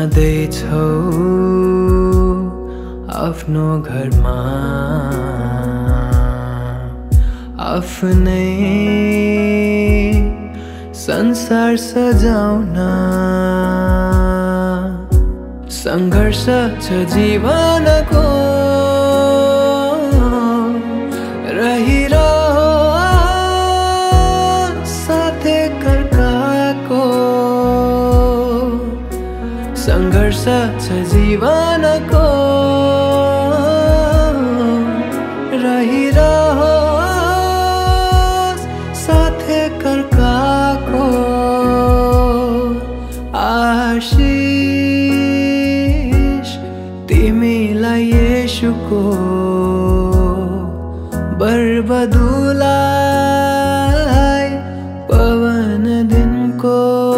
जाँदैछौ आफ्नो घरमा आफ्नै संसार सजाउन संघर्ष छ जीवनको रहिरहो साथै कर्काको संघर्ष छ जीवनको रहिरहो साथै कर्काको आशीष तिमीलाई येशूको बरबदुलाई पवन दिनको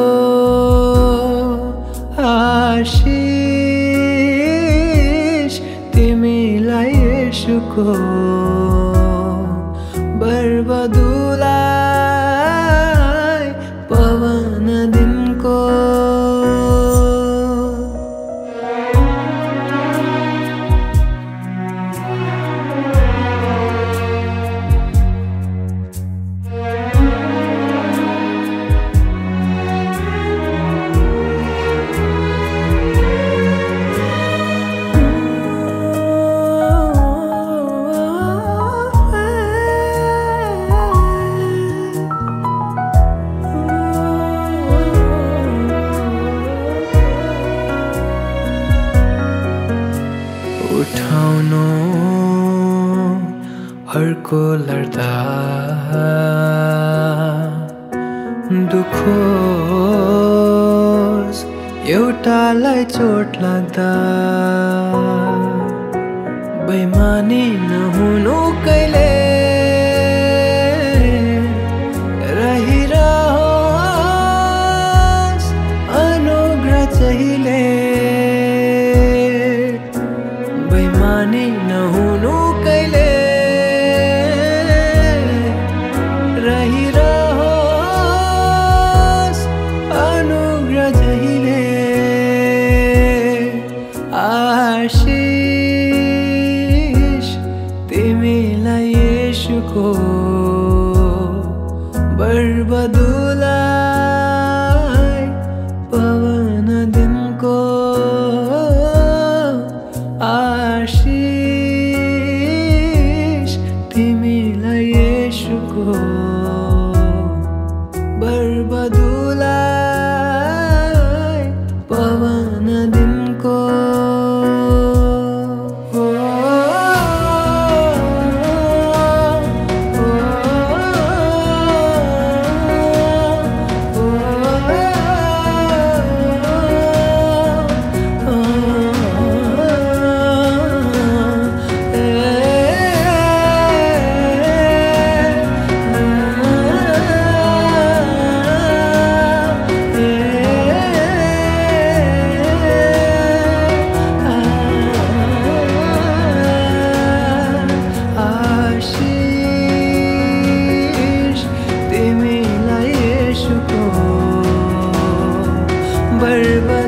आशीष तिमीलाई येशूको बरबदुलाई पवन दिनको उठाउनु अर्को लड्दा दुखोस् एउटालाई चोट लाग्दा बेइमानी नहुनु कहिले रहिरहोस् अनुग्रह जहिले बेइमानी नहुनु कहिले रहिरहोस् अनुग्रह जहिले आशीष तिमीलाई येशूको बरबदुलाई पवन दिनको आशीष तिमीलाई येशूको बरबदुलाई पवन दिनको बरबद